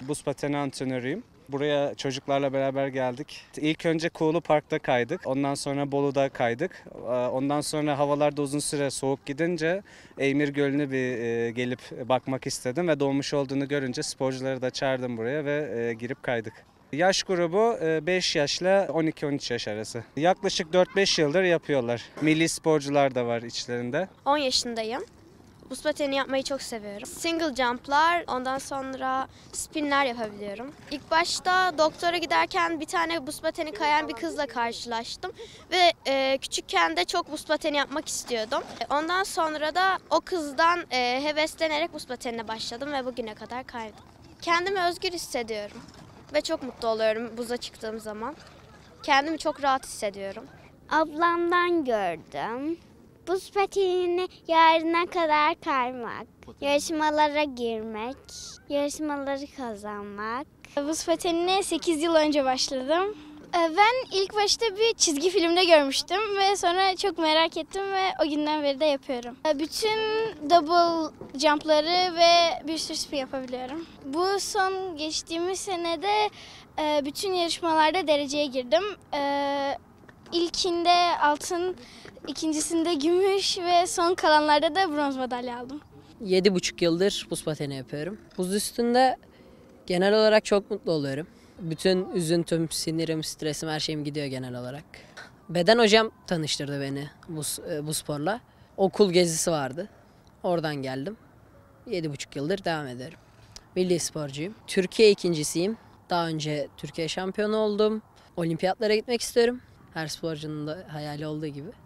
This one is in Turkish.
Buz pateni antrenörüyüm. Buraya çocuklarla beraber geldik. İlk önce Kuğulu Park'ta kaydık. Ondan sonra Bolu'da kaydık. Ondan sonra havalarda uzun süre soğuk gidince Eymir Gölü'nü gelip bakmak istedim ve dolmuş olduğunu görünce sporcuları da çağırdım buraya ve girip kaydık. Yaş grubu 5 yaşla 12-13 yaş arası. Yaklaşık 4-5 yıldır yapıyorlar. Milli sporcular da var içlerinde. 10 yaşındayım. Buz pateni yapmayı çok seviyorum. Single jump'lar, ondan sonra spinler yapabiliyorum. İlk başta doktora giderken bir tane buz pateni kayan bir kızla karşılaştım. Ve küçükken de çok buz pateni yapmak istiyordum. Ondan sonra da o kızdan heveslenerek buz patenine başladım ve bugüne kadar kaydım. Kendimi özgür hissediyorum ve çok mutlu oluyorum buza çıktığım zaman. Kendimi çok rahat hissediyorum. Ablamdan gördüm. Buz patenini yarına kadar kaymak, yarışmalara girmek, yarışmaları kazanmak. Buz patenine 8 yıl önce başladım. Ben ilk başta bir çizgi filmde görmüştüm ve sonra çok merak ettim ve o günden beri de yapıyorum. Bütün double jump'ları ve bir sürü spin yapabiliyorum. Bu son geçtiğimiz senede bütün yarışmalarda dereceye girdim. İlkinde altın, ikincisinde gümüş ve son kalanlarda da bronz madalya aldım. 7,5 yıldır buz pateni yapıyorum. Buz üstünde genel olarak çok mutlu oluyorum. Bütün üzüntüm, sinirim, stresim, her şeyim gidiyor genel olarak. Beden hocam tanıştırdı beni bu sporla. Okul gezisi vardı. Oradan geldim. 7,5 yıldır devam ediyorum. Milli sporcuyum. Türkiye ikincisiyim. Daha önce Türkiye şampiyonu oldum. Olimpiyatlara gitmek istiyorum. Her sporcunun da hayali olduğu gibi.